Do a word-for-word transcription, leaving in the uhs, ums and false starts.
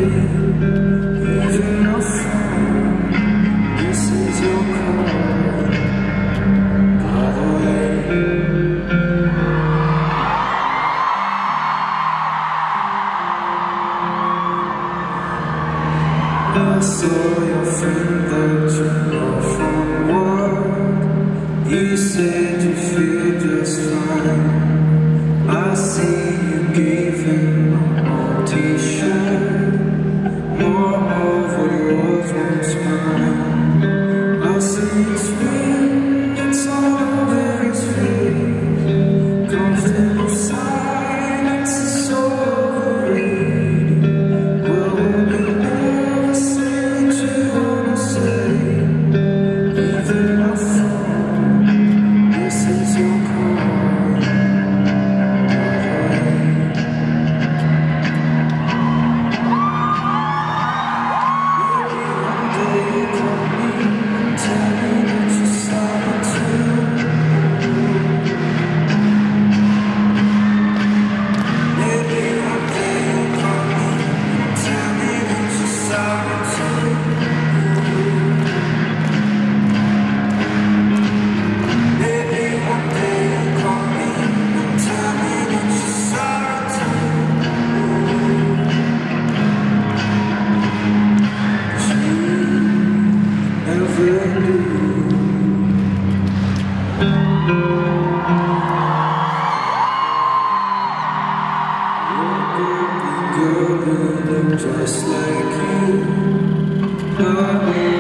Even a phone, this is your call. By the way, I saw your friend that you know from work. You said you feel just fine. I see you gave him an old t-shirt. More of what yours once mine. I see his friend, it's all over his face. Comfortable silence is so overrated. Well, you never say what you wanna say. Even my phone, this is your call. Just like you, I